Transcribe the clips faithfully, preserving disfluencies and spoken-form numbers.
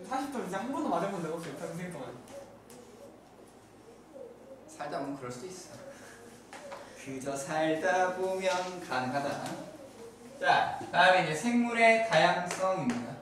사십 점 진짜 한 번도 맞아본 적 없어요. 평생 동안. 살다 보면 그럴 수도 있어. 그저 살다 보면 가능하다. 자, 다음에 이제 생물의 다양성입니다.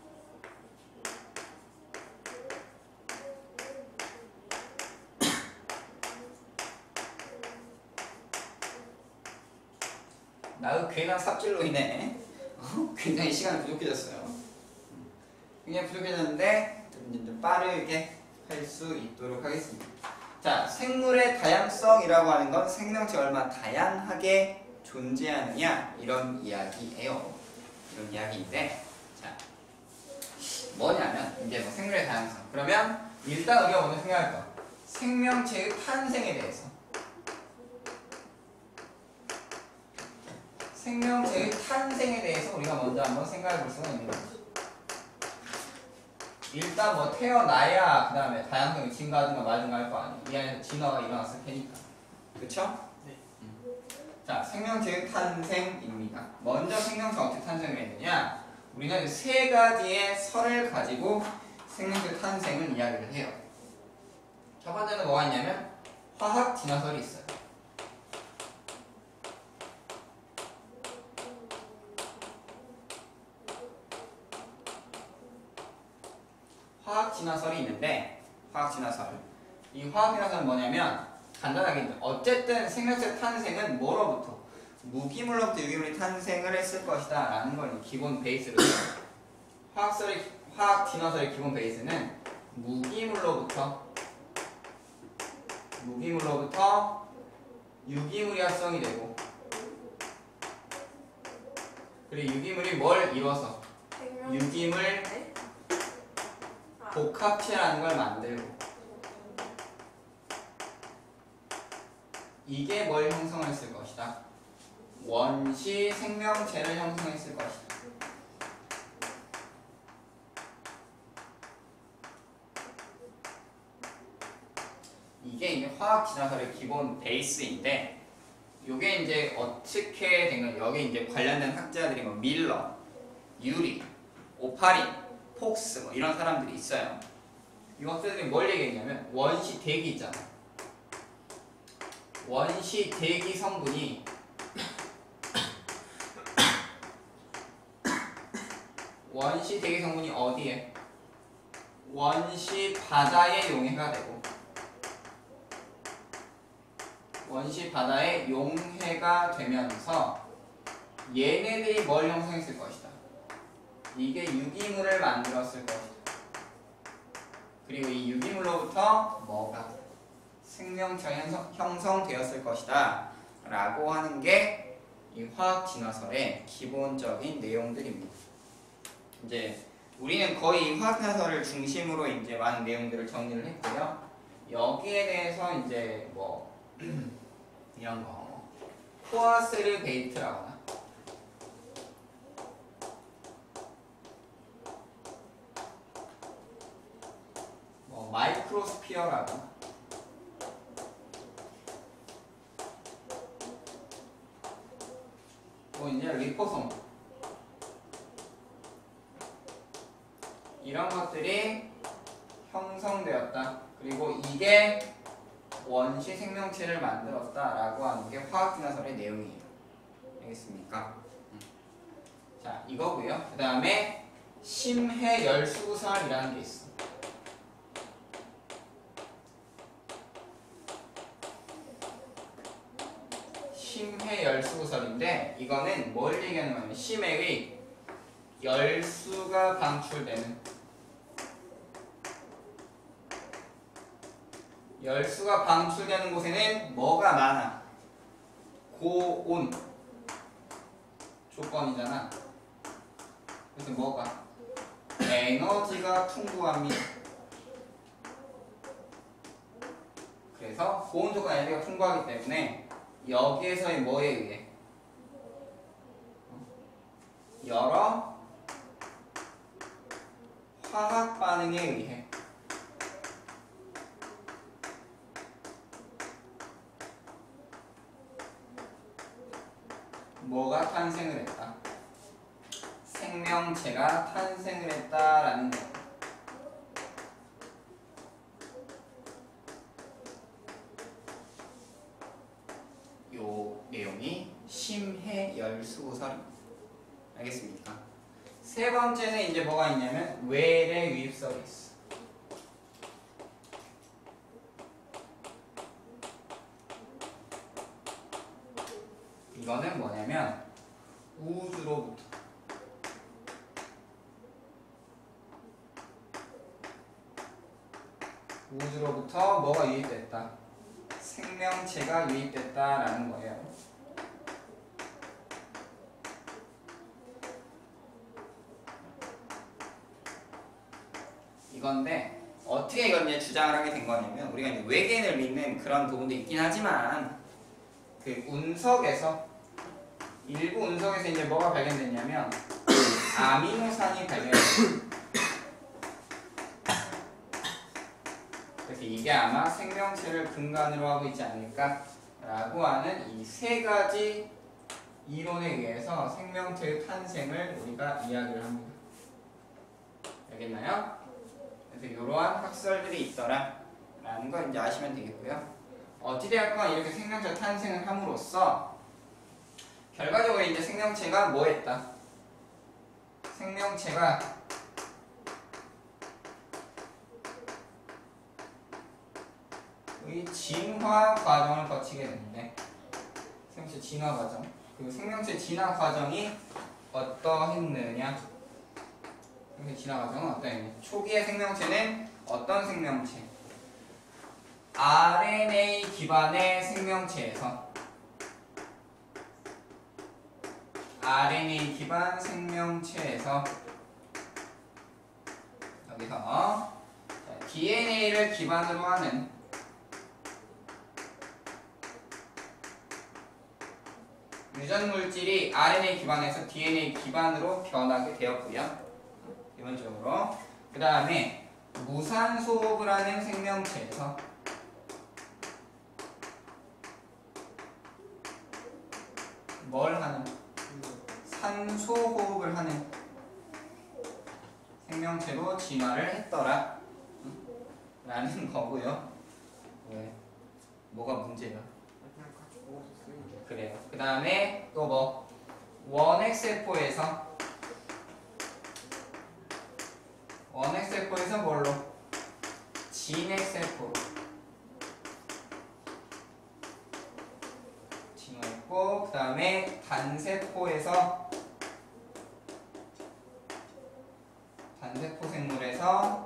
나도 괜한 삽질로 인해 어? 굉장히 시간이 부족해졌어요. 굉장히 부족해졌는데 좀 빠르게 할 수 있도록 하겠습니다. 자, 생물의 다양성이라고 하는 건 생명체가 얼마나 다양하게 존재하느냐 이런 이야기예요. 이런 이야기인데, 자, 뭐냐면 이제 뭐 생물의 다양성. 그러면 일단 우리가 먼저 생각할 거, 생명체의 탄생에 대해서. 생명체의 탄생에 대해서 우리가 먼저 한번 생각해 볼 수가 있는 거죠. 일단 뭐 태어나야 그 다음에 다양성이 증가하든가 말든가 할 거 아니에요. 이 안에서 진화가 일어났을 테니까. 그쵸? 네. 음. 자, 생명체의 탄생입니다. 먼저 생명체가 어떻게 탄생을 했느냐? 우리는 세 가지의 설을 가지고 생명체 탄생을 이야기를 해요. 첫 번째는 뭐가 있냐면 화학 진화설이 있어요. 화학 진화설이 있는데, 화학 진화설. 이 화학 진화설은 뭐냐면 간단하게 어쨌든 생명체 탄생은 뭐로부터? 무기물로부터 유기물이 탄생을 했을 것이다 라는 걸 기본 베이스로 해요. 화학설의, 화학 진화설의 기본 베이스는 무기물로부터 무기물로부터 유기물이 합성이 되고, 그리고 유기물이 뭘 이뤄서? 유기물 복합체라는 걸 만들고, 이게 뭘 형성했을 것이다? 원시 생명체를 형성했을 것이다. 이게 이제 화학 진화설의 기본 베이스인데, 이게 이제 어떻게 된 건, 여기 이제 관련된 학자들이 뭐 밀러, 유리, 오파린, 폭스 뭐 이런 사람들이 있어요. 이 학자들이 뭘 얘기했냐면 원시 대기 있잖아. 원시 대기 성분이 원시 대기 성분이 어디에? 원시 바다에 용해가 되고, 원시 바다에 용해가 되면서 얘네들이 뭘 형성했을 것이다? 이게 유기물을 만들었을 것이다. 그리고 이 유기물로부터 뭐가? 생명체가 형성, 형성되었을 것이다 라고 하는 게 이 화학 진화설의 기본적인 내용들입니다. 이제 우리는 거의 화학 진화설을 중심으로 이제 많은 내용들을 정리를 했고요. 여기에 대해서 이제 뭐 이런 거 포아스르 베이트라거나 뭐 마이크로스피어라거나 뭐 이제 리포솜 이런 것들이 형성되었다. 그리고 이게 원시 생명체를 만들었다라고 하는 게 화학 진화설의 내용이에요. 알겠습니까? 자, 이거고요. 그 다음에 심해열수구설이라는 게 있어. 심해열수구설인데 이거는 뭘 얘기하는 거냐면 심해의 열수가 방출되는, 열수가 방출되는 곳에는 뭐가 많아? 고온 조건이잖아. 그래서 뭐가? 에너지가 풍부합니다. 그래서 고온 조건 에너지가 풍부하기 때문에 여기에서의 뭐에 의해? 여러 화학 반응에 의해 뭐가 탄생을 했다? 생명체가 탄생을 했다라는 거. 세 번째는 이제 뭐가 있냐면 외래 유입 서비스. 이거는 뭐냐면 우주로부터 우주로부터 뭐가 유입됐다? 생명체가 유입됐다라는 거예요. 이건데 어떻게 이걸 이제 주장을 하게 된 거냐면 우리가 이제 외계인을 믿는 그런 부분도 있긴 하지만 그 운석에서 일부 운석에서 이제 뭐가 발견됐냐면 아미노산이 발견됐어요. 그래서 이게 아마 생명체를 근간으로 하고 있지 않을까라고 하는 이 세 가지 이론에 의해서 생명체의 탄생을 우리가 이야기를 합니다. 알겠나요? 그래서 이러한 학설들이 있더라 라는 걸 이제 아시면 되겠고요. 어찌되었건 이렇게 생명체 탄생을 함으로써 결과적으로 이제 생명체가 뭐 했다? 생명체가 이 진화 과정을 거치게 되는데 생명체 진화 과정 그 생명체 진화 과정이 어떠했느냐 생명체 진화 과정은 어떠했느냐 초기의 생명체는 어떤 생명체? 알엔에이 기반의 생명체에서 알엔에이 기반 생명체에서 여기서 디엔에이를 기반으로 하는 유전 물질이 알엔에이 기반에서 디엔에이 기반으로 변하게 되었고요. 기본적으로 그 다음에 무산소 호흡을 하는 생명체에서 뭘 하는? 산소 호흡을 하는 생명체로 진화를 했더라 라는 거고요. 왜? 뭐가 문제야? 그래요. 그 다음에 또 뭐 원핵세포에서 원핵세포에서 뭘로? 진핵세포로 진화했고 그 다음에 단세포에서 단세포 생물에서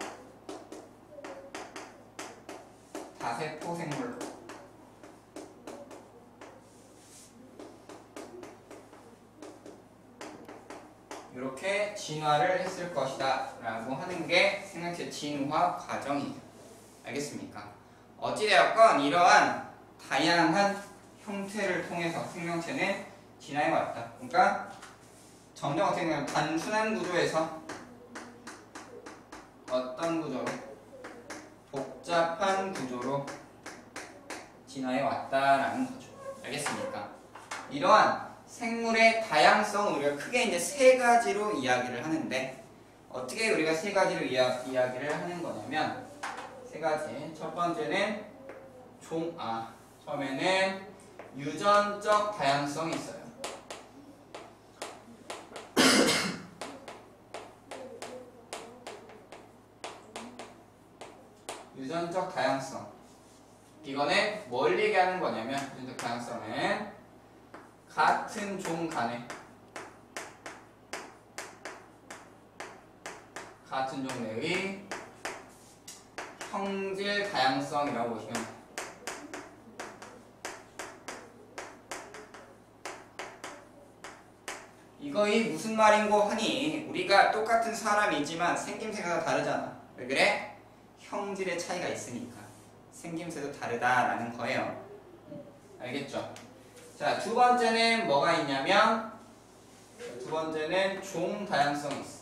다세포 생물로 이렇게 진화를 했을 것이다 라고 하는 게 생명체 진화 과정이에요. 알겠습니까? 어찌되었건 이러한 다양한 형태를 통해서 생명체는 진화해 왔다. 그러니까 점점 어떻게 보면 단순한 구조에서 어떤 구조로? 복잡한 구조로 진화해 왔다라는 거죠. 알겠습니까? 이러한 생물의 다양성을 우리가 크게 이제 세 가지로 이야기를 하는데 어떻게 우리가 세 가지로 이야, 이야기를 하는 거냐면 세 가지. 첫 번째는 종, 아, 처음에는 유전적 다양성이 있어요. 유전적 다양성. 이거는 뭘 얘기하는 거냐면 유전적 다양성은 같은 종 간에 같은 종 내의 형질 다양성이라고 보시면 돼요. 이거이 무슨 말인고 하니 우리가 똑같은 사람이지만 생김새가 다르잖아. 왜 그래? 형질의 차이가 있으니까 생김새도 다르다라는 거예요. 알겠죠? 자, 두 번째는 뭐가 있냐면 두 번째는 종 다양성이 있어.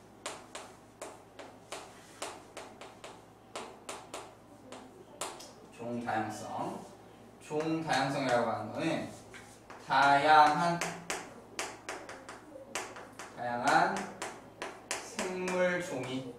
종 다양성. 종 다양성이라고 하는 거는 다양한 다양한 생물 종이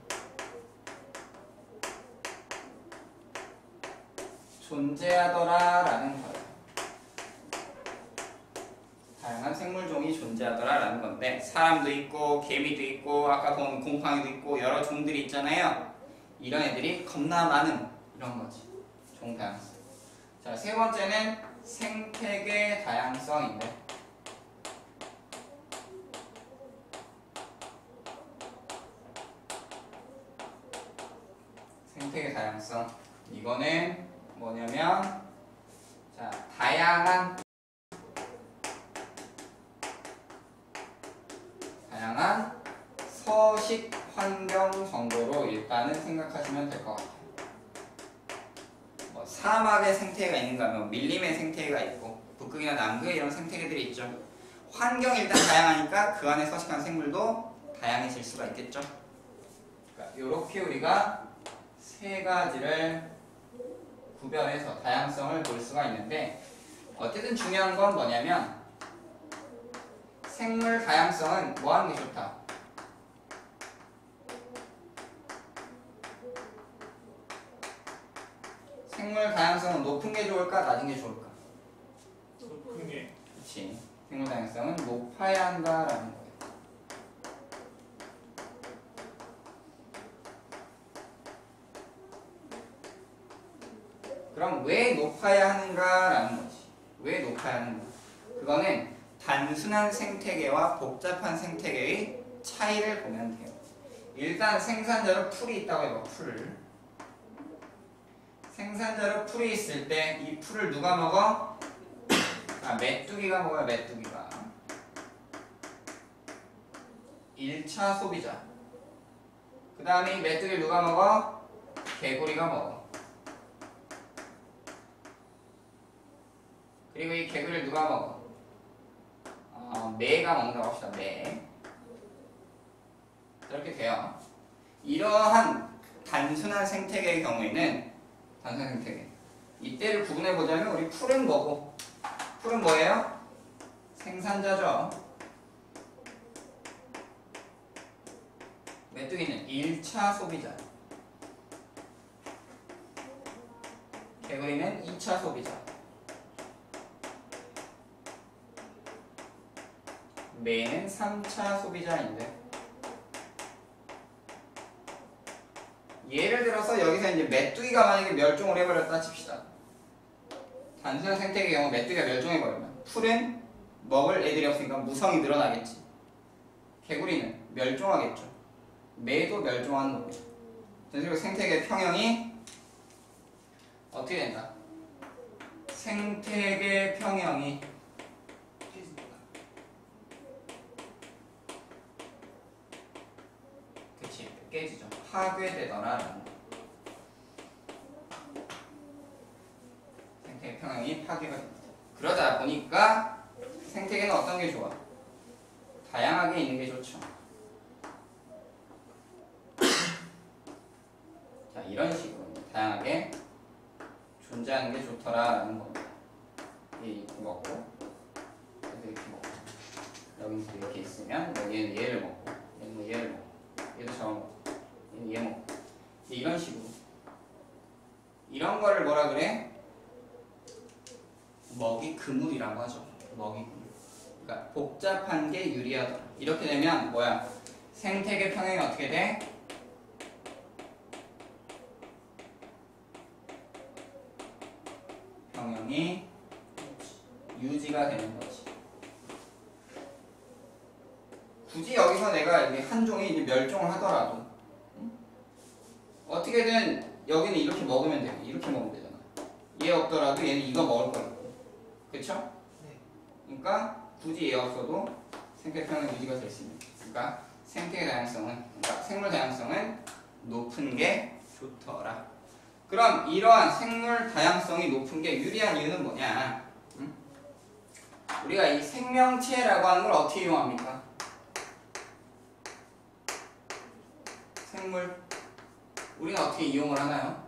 존재하더라라는 거예요. 다양한 생물 생물종이 존재하더라라는 건데 사람도 있고 개미도 있고 아까 본 곰팡이도 있고 여러 종들이 있잖아요. 이런 애들이 겁나 많은 이런 거지. 종 다양성. 자, 세 번째는 생태계 다양성인데 생태계 다양성 이거는 뭐냐면 자, 다양한 다양한 서식 환경 정도로 일단은 생각하시면 될 것 같아요. 뭐 사막의 생태계가 있는가 하면 밀림의 생태계가 있고 북극이나 남극에 이런 생태계들이 있죠. 환경이 일단 다양하니까 그 안에 서식하는 생물도 다양해질 수가 있겠죠. 그러니까 이렇게 우리가 세 가지를 구별해서 다양성을 볼 수가 있는데 어쨌든 중요한 건 뭐냐면 생물 다양성은 뭐 하는 게 좋다? 생물 다양성은 높은 게 좋을까? 낮은 게 좋을까? 높은 게. 그렇지. 생물 다양성은 높아야 한다라는 거예요. 그럼 왜 높아야 하는가라는 거지. 왜 높아야 하는가? 그거는 단순한 생태계와 복잡한 생태계의 차이를 보면 돼요. 일단 생산자로 풀이 있다고 해봐. 풀을. 생산자로 풀이 있을 때 이 풀을 누가 먹어? 아, 메뚜기가 먹어요. 메뚜기가. 일 차 소비자. 그 다음에 이 메뚜기를 누가 먹어? 개구리가 먹어. 그리고 이 개구리를 누가 먹어? 어, 매가 먹는다고 합시다. 매. 이렇게 돼요. 이러한 단순한 생태계의 경우에는 단순한 생태계. 이때를 구분해 보자면 우리 풀은 뭐고? 풀은 뭐예요? 생산자죠. 메뚜기는 일 차 소비자. 개구리는 이 차 소비자. 매는 삼 차 소비자인데 예를 들어서 여기서 이제 메뚜기가 만약에 멸종을 해버렸다 칩시다. 단순한 생태계의 경우 메뚜기가 멸종해버리면 풀은 먹을 애들이 없으니까 무성이 늘어나겠지. 개구리는 멸종하겠죠. 매도 멸종하는 거고요. 그리고 생태계 평형이 어떻게 된다? 생태계 평형이 그치, 깨지죠. 파괴되더라. 생태계 평형이 파괴가 됩니다. 그러다 보니까 생태계는 어떤 게 좋아? 다양하게 있는 게 좋죠. 자, 이런 식으로 다양하게 존재하는 게 좋더라라는 겁니다. 이렇게 먹고, 이렇게 먹고, 여기서 이렇게 있으면 여기는 얘를 먹고, 얘는 얘를 먹고, 얘도 저거 먹고, 얘는 얘 먹고, 이런 식으로. 이런 거를 뭐라 그래? 먹이 그물이라고 하죠. 먹이 그물. 그러니까 복잡한 게 유리하다. 이렇게 되면 뭐야? 생태계 평형이 어떻게 돼? 평형이 유지가 되는 거지. 굳이 여기서 내가 이게 한 종이 이제 멸종을 하더라도 응? 어떻게든 여기는 이렇게 먹으면 돼. 이렇게 먹으면 되잖아. 얘 없더라도 얘는 이거 먹을 거고. 그쵸? 네. 그러니까 굳이 얘 없어도 생태계 평형 유지가 될 수 있는. 그러니까 생태계 다양성은, 그러니까 생물 다양성은 높은 게 좋더라. 그럼 이러한 생물 다양성이 높은 게 유리한 이유는 뭐냐? 응? 우리가 이 생명체라고 하는 걸 어떻게 이용합니까? 생물. 우리는 어떻게 이용을 하나요?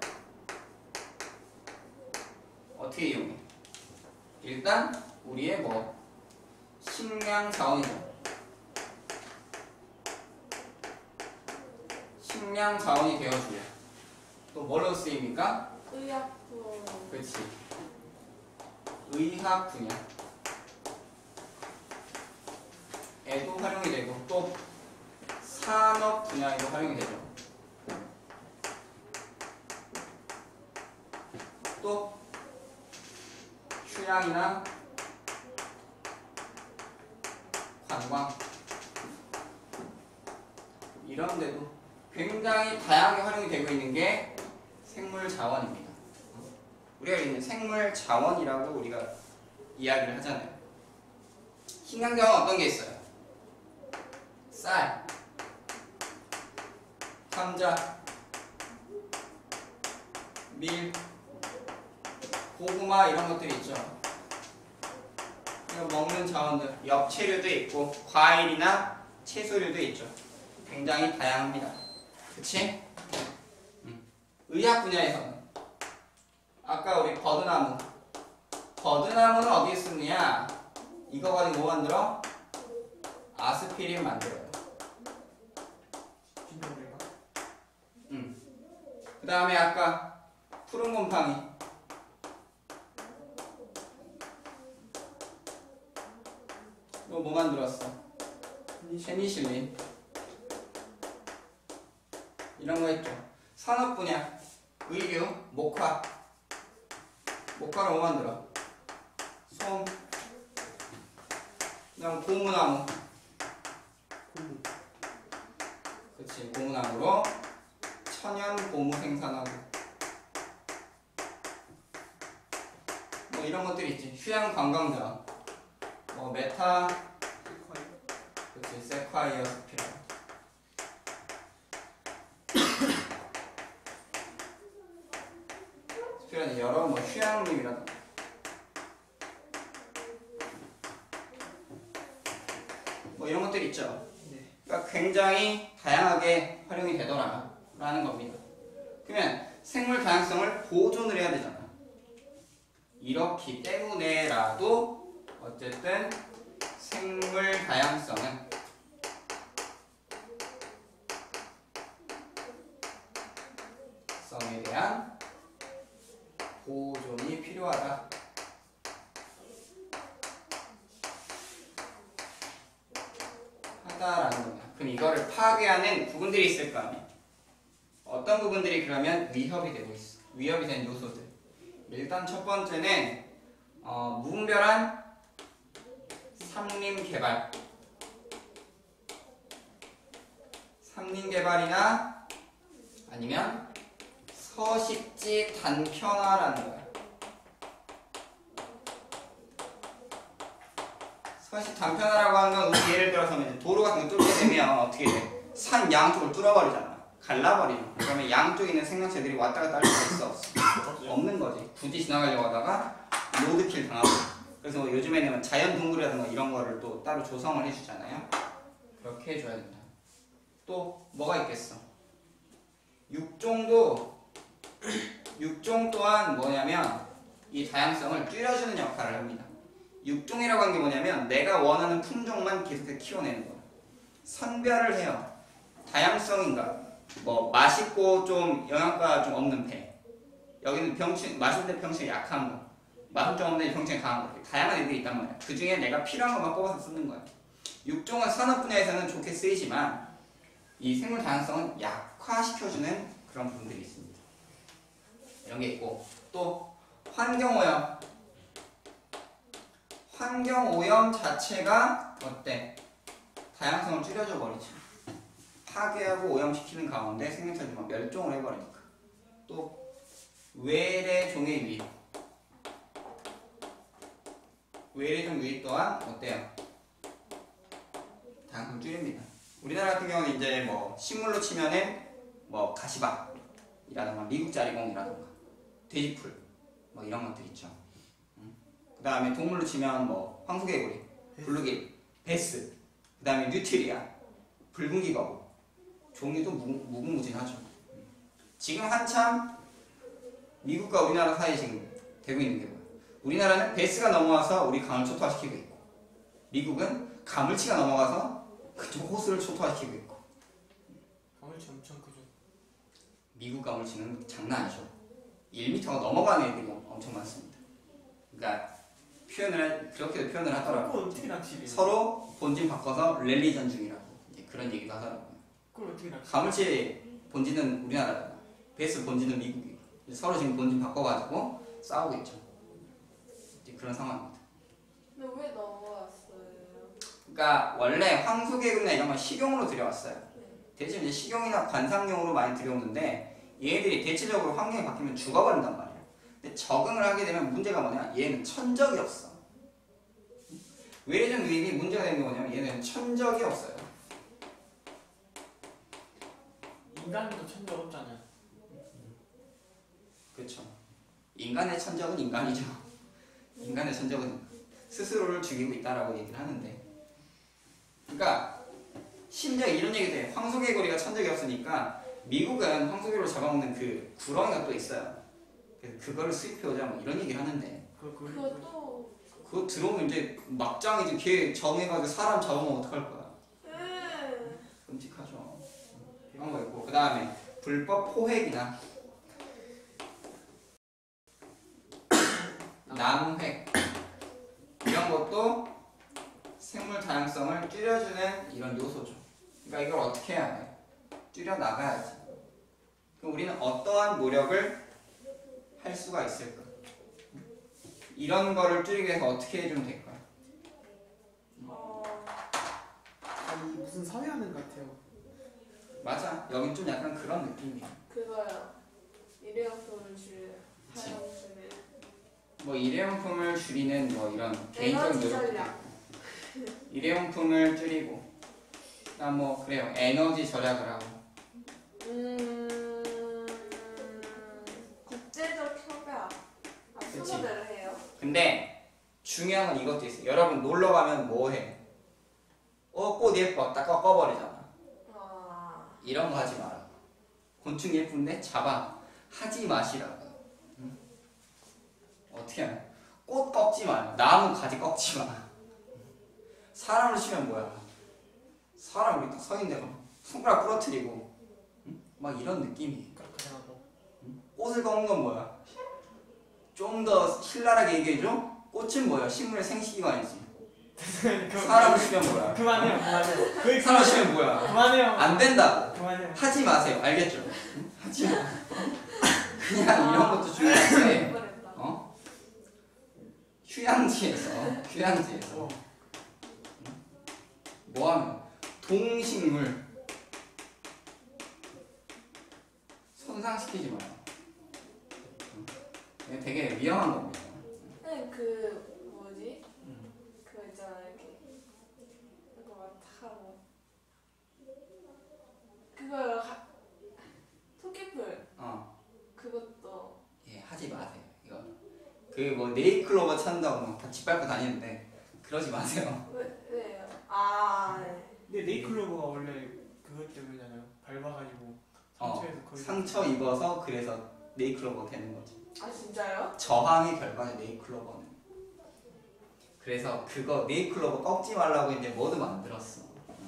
어떻게 이용해? 일단 우리의 뭐 식량 자원이죠. 식량 자원이 되어주고 또 뭘로 쓰입니까? 의약품. 그렇지. 의학 분야. 에도 활용이 되고 또 산업 분야에도 활용이 되죠. 또 휴양이나 관광 이런 데도 굉장히 다양하게 활용이 되고 있는 게 생물 자원입니다. 우리가 있는 생물 자원이라고 우리가 이야기를 하잖아요. 식량자원 어떤 게 있어요? 쌀, 감자, 밀, 고구마 이런 것들이 있죠. 먹는 자원들, 엽채류도 있고 과일이나 채소류도 있죠. 굉장히 다양합니다. 그치? 음. 의학 분야에서는 아까 우리 버드나무 버드나무는 어디에 쓰느냐? 이거 가지고 뭐 만들어? 아스피린 만들어요. 음. 그 다음에 아까 푸른 곰팡이 또 뭐 만들었어? 페니실린 이런 거 했죠. 산업 분야 의류, 목화 목화를 뭐 만들어? 솜 그다음 고무나무 그치 고무나무로 천연 고무 생산하고 뭐 이런 것들이 있지. 휴양 관광자 뭐 메타 그치 세콰이어 스피라 스피라는 여러 뭐 휴양림이라든가 뭐 이런 것들이 있죠. 그러니까 굉장히 다양하게 활용이 되더라라는 겁니다. 그러면 생물 다양성을 보존을 해야 되잖아. 이렇기 때문에라도 어쨌든 생물 다양성은 성에 대한 보존이 필요하다. 하다라는 겁니다. 그럼 이거를 파괴하는 부분들이 있을 거 아니에요. 어떤 부분들이 그러면 위협이 되고 있어. 위협이 된 요소들. 일단 첫 번째는 어, 무분별한 삼림 개발. 삼림 개발이나 아니면 서식지 단편화라는 거야. 서식지 단편화라고 하는 건 우리 예를 들어서 이제 도로 같은 거 뚫게 되면 어떻게 돼? 산 양쪽을 뚫어버리잖아. 갈라버리죠. 그러면 양쪽에 있는 생명체들이 왔다 갔다 할 수가 있어? 없어? 없는 거지. 굳이 지나가려고 하다가 로드킬 당하고. 그래서 뭐 요즘에는 자연동굴이라든가 이런 거를 또 따로 조성을 해주잖아요. 그렇게 해줘야 된다. 또 뭐가 있겠어? 육종도 육종 또한 뭐냐면 이 다양성을 줄여주는 역할을 합니다. 육종이라고 하는 게 뭐냐면 내가 원하는 품종만 계속해서 키워내는 거야. 선별을 해요. 다양성인가? 뭐 맛있고 좀 영양가 좀 없는 배. 여기는 병충 맛있는데 병충이 약한 거. 맛은 좀 없는데 병충이 강한 거. 다양한 애들이 있단 말이야. 그 중에 내가 필요한 것만 뽑아서 쓰는 거야. 육종은 산업 분야에서는 좋게 쓰이지만 이 생물 다양성은 약화시켜주는 그런 부분들이 있습니다. 이런 게 있고 또 환경오염. 환경오염 자체가 어때? 다양성을 줄여줘 버리죠. 파괴하고 오염시키는 가운데 생명체들이 막 멸종을 해버리니까. 또 외래종의 유입. 외래종 유입 또한 어때요? 다양성을 줄입니다. 우리나라 같은 경우는 이제 뭐 식물로 치면은 뭐 가시박이라든가 미국자리공이라든가 돼지풀 뭐 이런 것들 있죠. 응? 그 다음에 동물로 치면 뭐 황소개구리, 블루길, 베스, 그 다음에 뉴트리아, 붉은기 거북. 종류도 무, 무궁무진하죠. 지금 한참 미국과 우리나라 사이에 지금 되고 있는 게 뭐예요? 우리나라는 베스가 넘어와서 우리 강을 초토화시키고 있고 미국은 가물치가 넘어가서 그쪽 호수를 초토화시키고 있고. 가물치 엄청 크죠. 미국 가물치는 장난 아니죠. 일 미터가 넘어가는 애들이 엄청 많습니다. 그러니까 표현을 그렇게도 표현을 하더라고요. 어떻게 낚시를 서로 본진 바꿔서 랠리전 중이라고 이제 그런 얘기도 하더라고요. 그걸 어떻게 나? 가물치 본진은 우리나라다. 베이스 본진은 미국이고 서로 지금 본진 바꿔가지고 싸우고 있죠. 이제 그런 상황입니다. 근데 왜 넘어왔어요? 그러니까 원래 황소개구리나 이런 건 식용으로 들여왔어요. 네. 대신 이제 식용이나 관상용으로 많이 들여오는데 얘들이 대체적으로 환경이 바뀌면 죽어버린단 말이에요. 근데 적응을 하게 되면 문제가 뭐냐? 얘는 천적이 없어. 외래종 유입이 문제가 되는 게 뭐냐면 얘는 천적이 없어요. 인간도 천적 없잖아요. 그렇죠. 인간의 천적은 인간이죠. 인간의 천적은 스스로를 죽이고 있다라고 얘기를 하는데, 그러니까 심지어 이런 얘기도 해요. 황소개구리가 천적이 없으니까 미국은 황소개구리를 잡아먹는 그 구렁이가 또 있어요. 그래서 그거를 수입해오자 뭐 이런 얘기를 하는데, 그 그. 그것도 그거 들어오면 이제 막장이지. 걔 정해가지고 사람 잡아먹으면 어떡할 거야. 음. 끔찍하죠. 이런 거 있고, 그 다음에 불법 포획이나 남획 이런 것도 생물 다양성을 줄여주는 이런 요소죠. 그러니까 이걸 어떻게 해야 돼? 줄여 나가야지. 그럼 우리는 어떠한 노력을 할 수가 있을까? 이런 거를 줄이기 위해서 어떻게 해주면 될까요? 어. 아니 무슨 사회하는 것 같아요. 맞아. 여긴 좀 약간 그런 느낌이야. 그거요. 일회용품을 줄 그치. 사용수를. 뭐 일회용품을 줄이는 뭐 이런 개인적인 에너지 노력도 전략. 있고, 일회용품을 줄이고, 그다음 뭐 그래요. 에너지 절약을 하고. 음. 국제적 협약. 아, 그치. 순서대로 해요. 근데 중요한 건 이것도 있어요. 여러분 놀러 가면 뭐 해? 어, 꽃 예뻐. 딱 꺾어버리잖아. 아. 이런 거 하지 마라. 곤충 예쁜데 잡아. 하지 마시라고. 응? 어떻게 하냐? 꽃 꺾지 마요. 나무 가지 꺾지 마. 사람을 치면 뭐야? 사람 우리 딱 서 있는데 손가락 부러뜨리고, 응? 막 이런 느낌이. 깎아하고. 응? 꽃을 꺾는 건 뭐야? 좀 더 신랄하게 얘기해줘. 꽃은 뭐야? 식물의 생식기관이지. 사람을 치면 뭐야? 그만해요, 그만해요. 거의 사람 치면 뭐야? 그만해요. 안 된다고. 그만해요. 하지 마세요. 알겠죠? 응? 하지 마. 그냥 이런 것도 중요한데, 뻔했다. 어? 휴양지에서, 휴양지에서 어. 뭐 하면 동식물 손상시키지 마요. 이게 되게 위험한 겁니다. 네, 그 뭐지? 음. 그거 있잖아 이렇게 이거 막 하고 그거 하, 토끼풀 어, 그것도 예, 하지 마세요. 이거 그 뭐 네잎클로버 찾는다고 막 다 짓밟고 다니는데 그러지 마세요. 왜 왜요? 아 네. 근데 네이클로버가 원래 그것 때문이잖아요. 밟아가지고 어, 상처에서 거의. 상처 입어서 그래서 네잎클로버 되는 거지. 아 진짜요? 저항의 결과는 네잎클로버는. 그래서 그거 네잎클로버 꺾지 말라고 이제 모두 만들었어.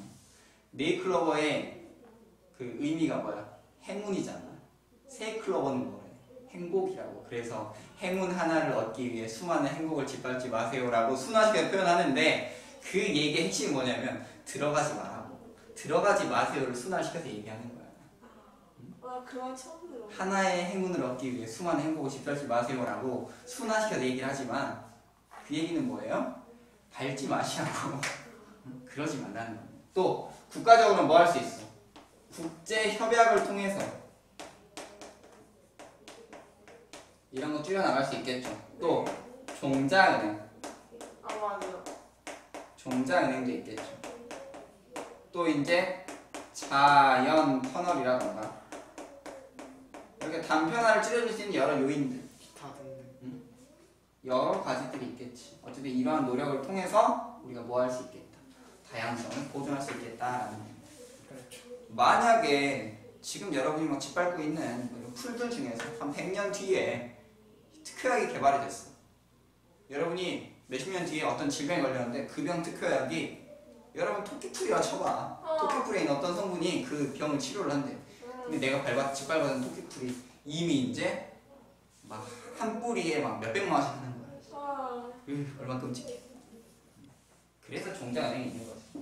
네잎클로버의 그 의미가 뭐야? 행운이잖아. 새 클로버는 뭐래? 행복이라고. 그래서 행운 하나를 얻기 위해 수많은 행복을 짓밟지 마세요라고 순화시켜 표현하는데, 그 얘기의 핵심이 뭐냐면 들어가지 말라고. 들어가지 마세요를 순화시켜서 얘기하는 거야. 와 그건 처음 들어. 하나의 행운을 얻기 위해 수많은 행복을 짓밟지 마세요라고 순화시켜서 얘기를 하지만, 그 얘기는 뭐예요? 밟지 마시라고. 그러지 말라는 겁니다. 또 국가적으로 뭐 할 수 있어? 국제 협약을 통해서 이런 거 줄여나갈 수 있겠죠. 또 종자은행, 아 맞아요. 종자은행도 있겠죠. 또 이제 자연 터널이라던가 이렇게 단편화를 줄여줄 수 있는 여러 요인들, 기타 등등. 여러 가지들이 있겠지. 어쨌든 이러한 노력을 통해서 우리가 뭐 할 수 있겠다. 다양성을 보존할 수 있겠다라는 겁니다. 그렇죠. 만약에 지금 여러분이 막 짓밟고 있는 이런 풀들 중에서 한 백 년 뒤에 특효약이 개발이 됐어. 여러분이 몇십 년 뒤에 어떤 질병에 걸렸는데 그 병 특효약이, 여러분 토끼풀이라 쳐봐. 어. 토끼풀에 있는 어떤 성분이 그 병을 치료를 한대. 근데 내가 밟아, 짓밟았던 토끼풀이 이미 이제 막 한 뿌리에 막 몇백만 원씩 하는 거야. 아 으, 얼마나 끔찍해. 그래서 종자은행이 있는 거지.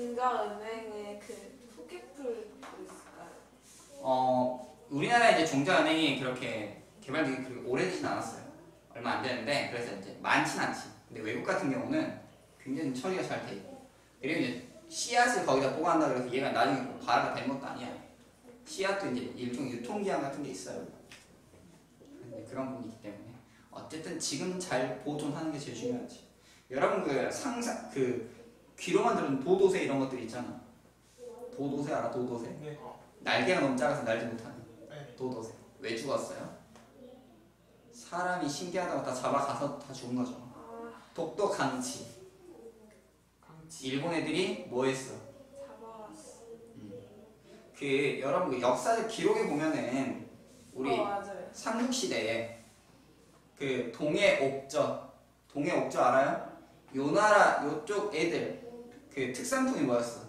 종가은행에 그 포켓풀 있을까요? 어 우리나라 이제 종자은행이 그렇게 개발되기 그렇게 오래되진 않았어요. 얼마 안 되는데 그래서 이제 많진 않지. 근데 외국 같은 경우는 굉장히 처리가 잘 돼 있고 그리고 이제 씨앗을 거기다 보관한다 그래서 얘가 나중에 뭐 발화가 되는 것도 아니야. 씨앗도 이제 일종의 유통기한 같은 게 있어요. 근데 그런 부분이 있기 때문에 어쨌든 지금 잘 보존하는 게 제일 중요하지. 여러분 그 상상 그 귀로만 들은 도도새 이런 것들 있잖아. 도도새 알아? 도도새. 네. 날개가 너무 작아서 날지 못하는 네. 도도새. 왜 죽었어요? 사람이 신기하다고 다 잡아가서 다 죽은 거죠. 아, 독도 강치. 강치. 일본 애들이 뭐 했어? 잡아왔어. 그 여러분 그 역사적 기록에 보면은 우리 어, 맞아요. 삼국시대에 그 동해 옥저 동해 옥저 알아요? 요 나라 요쪽 애들 그 특산품이 뭐였어?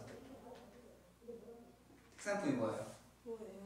특산품이 뭐예요? 뭐예요?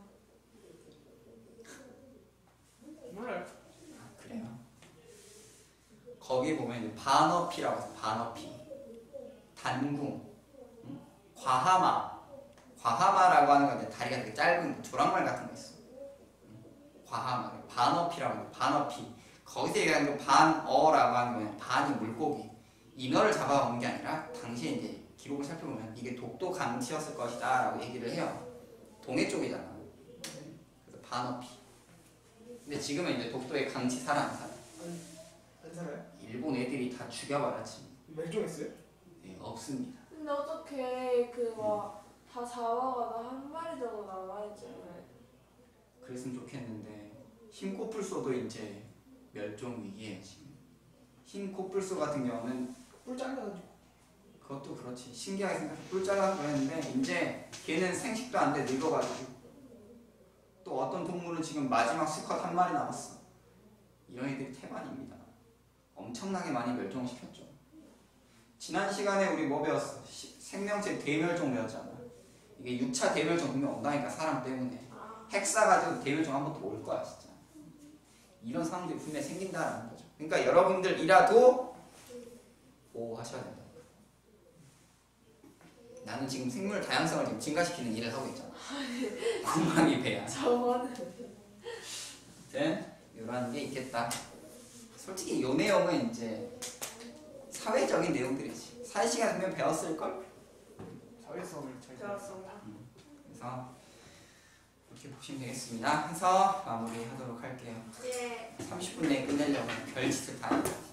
몰라요. 아, 그래요? 거기 보면 이제 반어피라고 해서 반어피 단궁 응? 과하마 과하마라고 하는 건데 다리가 되게 짧은 조랑말 같은 거 있어. 응? 과하마 반어피라고 해서 반어피 거기서 얘기하는 그 반어라고 하는 거는 반이 물고기 인어를 잡아온 게 아니라 당시에 이제 기록을 살펴보면 이게 독도 강치였을 것이다 라고 얘기를 해요. 동해 쪽이잖아. 그래서 반어피. 근데 지금은 이제 독도에 강치 살아 안 살아? 안, 안 살아요? 일본 애들이 다 죽여버렸지. 멸종했어요? 네, 없습니다. 근데 어떻게 그막다 잡아가다 한 마리 정도 남아있잖아요. 그랬으면 좋겠는데 흰코뿔소도 이제 멸종 위기에 지금. 흰코뿔소 같은 경우는 뿔 잘라가지고. 그것도 그렇지. 신기하게 생각해. 뿔 잘라서 그랬는데 이제 걔는 생식도 안 돼 늙어가지고. 또 어떤 동물은 지금 마지막 수컷 한 마리 남았어. 이런 애들이 태반입니다. 엄청나게 많이 멸종시켰죠. 지난 시간에 우리 뭐 배웠어? 시, 생명체 대멸종 배웠잖아. 이게 육 차 대멸종 분명 온다니까 사람 때문에. 아, 핵사 가지고 대멸종 한 번 더 올 거야 진짜. 이런 상황들이 분명히 생긴다라는 거죠. 그러니까 여러분들이라도 보호하셔야 된다. 나는 지금 생물 다양성을 지금 증가시키는 일을 하고 있잖아. 구멍이 배야. 저거는 아무튼 이런 게 있겠다. 솔직히 이 내용은 이제 사회적인 내용들이지. 사회 시간이면 배웠을 걸. 사회성을 잘. 들었습니다. 그래서 이렇게 보시면 되겠습니다. 해서 마무리하도록 할게요. 예. 삼십 분 내에 끝내려고 별짓을 다 했다.